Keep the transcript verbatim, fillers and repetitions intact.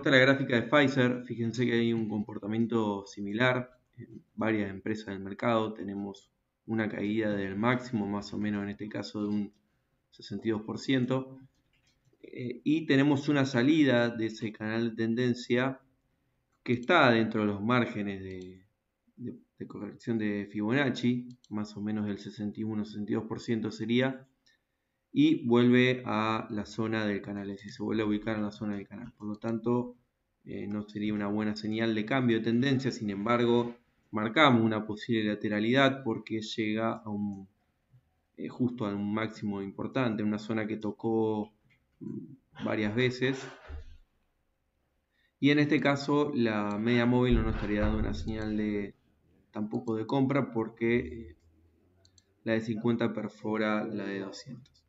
esta es la gráfica de Pfizer. Fíjense que hay un comportamiento similar en varias empresas del mercado. Tenemos una caída del máximo, más o menos en este caso de un sesenta y dos por ciento. Eh, y tenemos una salida de ese canal de tendencia que está dentro de los márgenes de, de, de corrección de Fibonacci, más o menos del sesenta y uno a sesenta y dos por ciento sería, y vuelve a la zona del canal, es decir, se vuelve a ubicar en la zona del canal. Por lo tanto, eh, no sería una buena señal de cambio de tendencia. Sin embargo, marcamos una posible lateralidad porque llega a un, eh, justo a un máximo importante, una zona que tocó mm, varias veces. Y en este caso la media móvil no nos estaría dando una señal de tampoco de compra porque eh, la de cincuenta perfora la de doscientos.